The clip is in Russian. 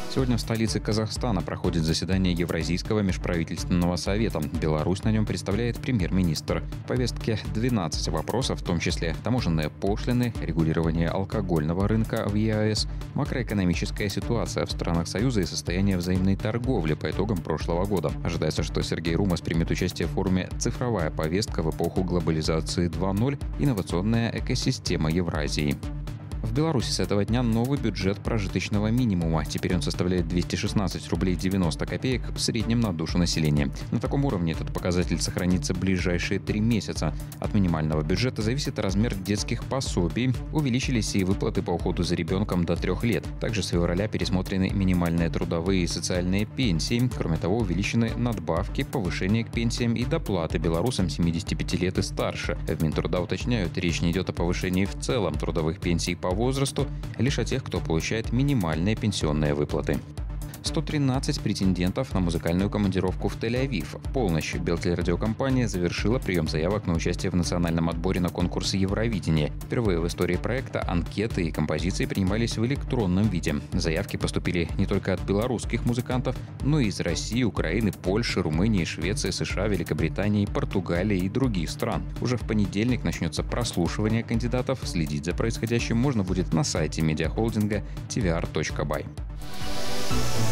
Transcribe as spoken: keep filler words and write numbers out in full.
Сегодня в столице Казахстана проходит заседание Евразийского межправительственного совета. Беларусь на нем представляет премьер-министр. В повестке двенадцать вопросов, в том числе таможенные пошлины, регулирование алкогольного рынка в ЕАЭС, макроэкономическая ситуация в странах Союза и состояние взаимной торговли по итогам прошлого года. Ожидается, что Сергей Румас примет участие в форуме «Цифровая повестка в эпоху глобализации два ноль. Инновационная экосистема Евразии». В Беларуси с этого дня новый бюджет прожиточного минимума. Теперь он составляет двести шестнадцать рублей девяносто копеек в среднем на душу населения. На таком уровне этот показатель сохранится ближайшие три месяца. От минимального бюджета зависит размер детских пособий. Увеличились и выплаты по уходу за ребенком до трех лет. Также с февраля пересмотрены минимальные трудовые и социальные пенсии. Кроме того, увеличены надбавки, повышение к пенсиям и доплаты белорусам семидесяти пяти лет и старше. В Минтруда уточняют, речь не идет о повышении в целом трудовых пенсий по возрасту, лишь о тех, кто получает минимальные пенсионные выплаты. сто тринадцать претендентов на музыкальную командировку в Тель-Авив. В полночь Белтелерадиокомпания завершила прием заявок на участие в национальном отборе на конкурс Евровидения. Впервые в истории проекта анкеты и композиции принимались в электронном виде. Заявки поступили не только от белорусских музыкантов, но и из России, Украины, Польши, Румынии, Швеции, США, Великобритании, Португалии и других стран. Уже в понедельник начнется прослушивание кандидатов. Следить за происходящим можно будет на сайте медиахолдинга ти ви ар точка бай.